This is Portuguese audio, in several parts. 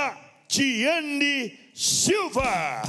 Tatiane Silva.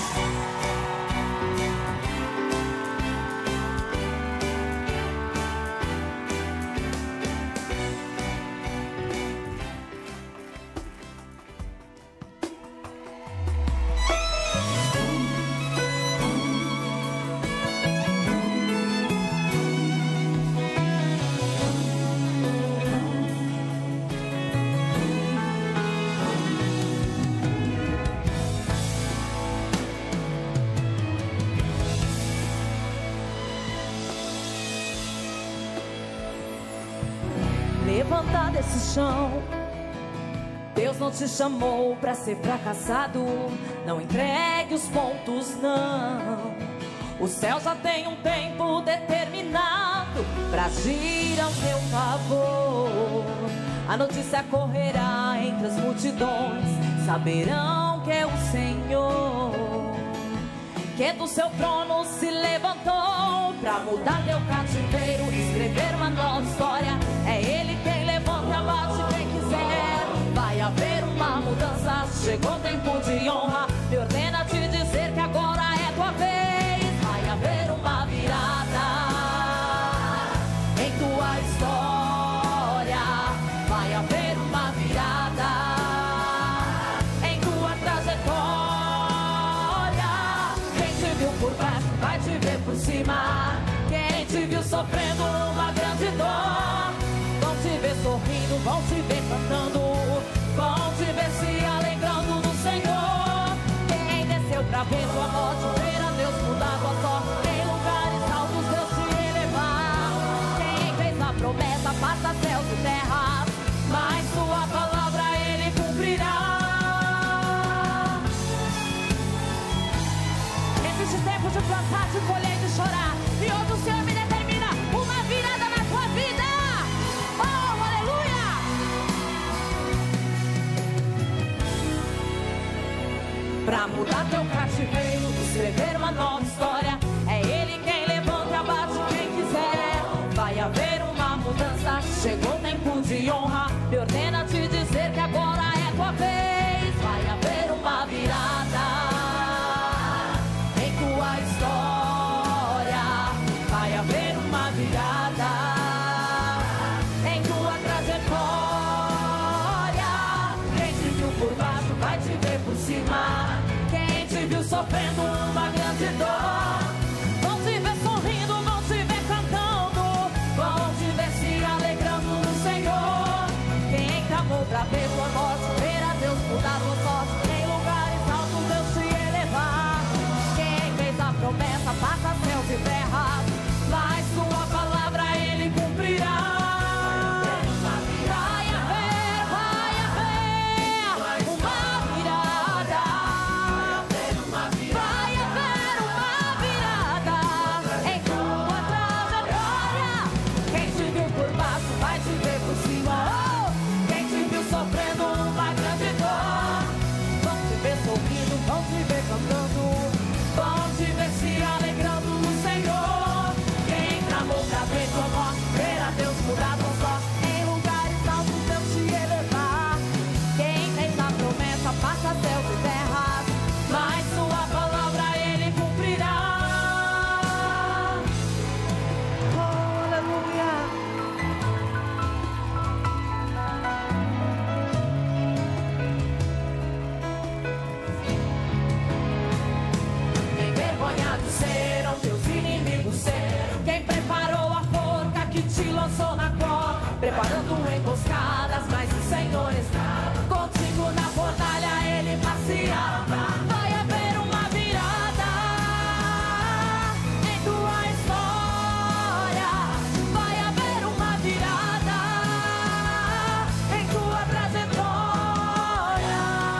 Levanta desse chão. Deus não te chamou pra ser fracassado. Não entregue os pontos, não. O céu já tem um tempo determinado pra agir ao seu favor. A notícia correrá entre as multidões, saberão que é o Senhor que do seu trono se levantou pra mudar teu cativeiro, escrever uma nova história. É Ele quem levanta e abate quem quiser. Vai haver uma mudança, chegou o tempo de honra. Me ordena te dizer que agora é tua vez. Vai haver uma virada em tua história. Vai haver uma virada em tua trajetória. Quem te viu por baixo vai te ver por cima. Quem te viu sofrendo uma grande dor, vão te ver sorrindo, vão te ver cantando, vão te ver se alegrando no Senhor. Quem desceu pra ver tua morte, ver a Deus mudar tua sorte, em lugares altos Deus te elevar. Quem fez a promessa passa céus e terras, mas sua palavra Ele cumprirá. Existe tempo de plantar, de colher e de chorar, e hoje o Senhor me determina uma virada na tua vida. Oh, aleluia! Pra mudar teu cativeiro, escrever uma nova história. É Ele quem levanta e abate quem quiser. Vai haver uma mudança, chegou o tempo de honra. Me ordena te dizer que agora é tua vez. Vai haver uma virada em tua história. Vai haver uma virada em tua trajetória. Quem te viu por baixo vai te ver por cima. Quem te viu sofrendo uma grande dor, vão te ver sorrindo, vão te ver cantando, vão te ver se alegrando no Senhor. Quem clamou pra ver tua morte, ver a Deus mudar tua sorte, em lugares altos Deus te elevar. Quem fez a promessa passa céus e terras, mas sua palavra Ele cumprirá. Vai haver uma virada. Vai haver uma virada em tua trajetória. Quem te viu por baixo vai te ver por cima. Oh, quem te viu sofrendo uma grande dor, vão te ver sorrindo, vão te ver cantando, vão te ver se alegrando no Senhor. Quem clamou pra ver tua morte, ver a Deus mudar tua sorte, em lugares altos Deus te elevar. Quem fez a promessa passa céus e terras, mas sua palavra Ele cumprirá. Oh, aleluia. Envergonhados serão teus inimigos serão. Quem preparou a forca que te lançou na cova, preparando emboscadas, mas o Senhor está contigo na fornalha, Ele passeava. Vai haver uma virada em tua história. Vai haver uma virada em tua trajetória.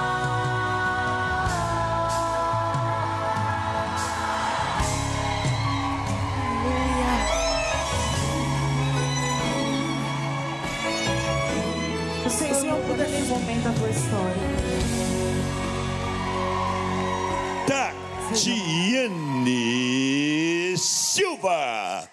O Senhor muda nesse momento a tua história. Tatiane Silva.